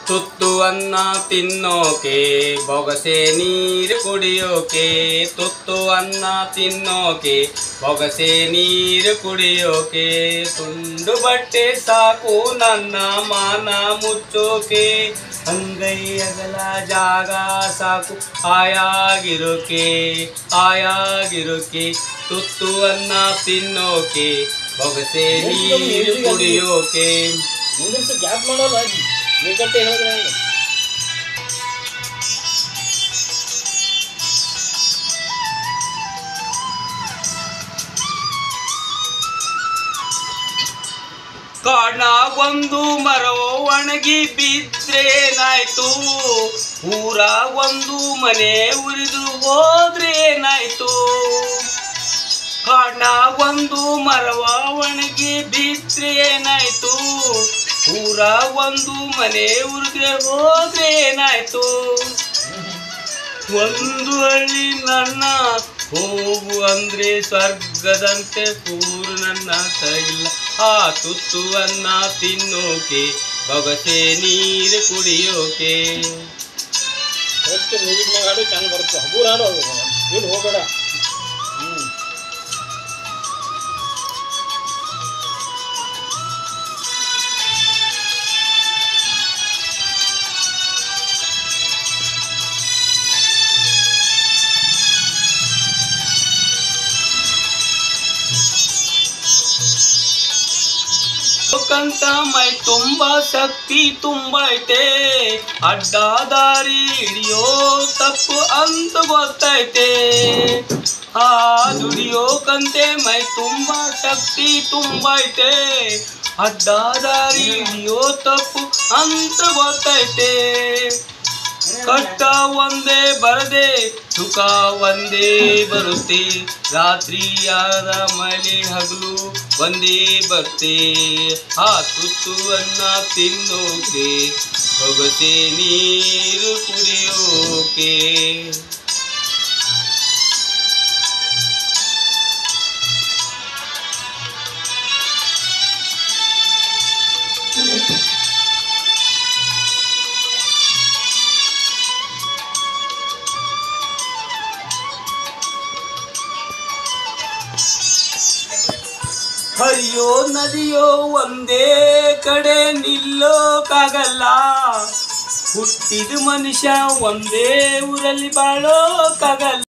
ತುತ್ತು ಅನ್ನ ತಿನ್ನೋಕೆ ಬೊಗಸೆ ನೀರು ಕುಡಿಯೋಕೆ, ತುತ್ತು ಅನ್ನ ತಿನ್ನೋಕೆ ಬೊಗಸೆ ನೀರು ಕುಡಿಯೋಕೆ, ತುಂಡು ಬಟ್ಟೆ ಸಾಕು ನನ್ನ ಮಾನ ಮುಚ್ಚೋಕೆ, ಅಂಗೈ ಅಗಲ ಜಾಗ ಸಾಕು ಆಯಾಗಿರೋಕೆ ಆಯಾಗಿರೋಕೆ, ತುತ್ತು ಅನ್ನ ತಿನ್ನೋಕೆ ಬೊಗಸೆ ನೀರು ಕುಡಿಯೋಕೆ. ಗ್ಯಾಪ್ ಮಾಡೋಲ್ಲ ನೀಗಂಟೆ ಹೇಳಿದ್ರೆ ಕಾಡ್ನಾಗೊಂದು ಮರವು ಒಣಗಿ ಬಿದ್ರೇನಾಯ್ತು, ಊರಾಗೊಂದು ಮನೆ ಉರಿದು ಹೋದ್ರೇನಾಯ್ತು, ಕಾಡ್ನಾಗೊಂದು ಮರವ ಒಣಗಿ ಬಿದ್ರೇನಾಯ್ತು, ಊರಾಗೊಂದು ಮನೆ ಉರಿದ್ರೆ ಹೋದ್ರೇನಾಯ್ತು, ಒಂದು ಹಳ್ಳಿ ನನ್ನ ಹೋಗು ಅಂದ್ರೆ ಸ್ವರ್ಗದಂತೆ ಪೂರ್ ನನ್ನ ತಗಿಲ್ಲ, ಆ ತುತ್ತು ಅನ್ನ ತಿನ್ನೋಕೆ ಬೊಗಸೆ ನೀರು ಕುಡಿಯೋಕೆ. ಮ್ಯೂಸಿಕ್ ಹಾಡು ಚೆನ್ನಾಗಿ ಬರುತ್ತೆ, ಹಗೂರು ಹಾಡು ಏನು ಹೋಗಬೇಡ. ಕಂತ ಮೈ ತುಂಬಾ ಶಕ್ತಿ ತುಂಬೈತೆ, ಅಡ್ಡ ದಾರಿ ಹಿಡಿಯೋ ತಪ್ಪು ಅಂತ ಗೊತ್ತೈತೆ, ಆ ದುಡಿಯೋಕಂತೆ ಮೈ ತುಂಬಾ ಶಕ್ತಿ ತುಂಬೈತೆ, ಅಡ್ಡ ದಾರಿ ಹಿಡಿಯೋ ತಪ್ಪು ಅಂತ ಗೊತ್ತೈತೆ, ಕಷ್ಟ ಒಂದೇ ಬರದೆ ಸುಖ ಒಂದೇ ಬರುತ್ತೆ, ರಾತ್ರಿಯಾದ ಮಳೆ ಹಗಲು ಒಂದೇ ಬರ್ತೆ, ಆ ತುತ್ತು ಅನ್ನ ತಿನ್ನೋಕೆ ಬೊಗಸೆ ನೀರು ಕುಡಿಯೋಕೆ. ಹರಿಯೋ ನದಿಯೋ ಒಂದೇ ಕಡೆ ನಿಲ್ಲೋಕಾಗಲ್ಲ, ಹುಟ್ಟಿದ ಮನುಷ್ಯ ಒಂದೇ ಊರಲ್ಲಿ ಬಾಳೋಕಾಗಲ್ಲ.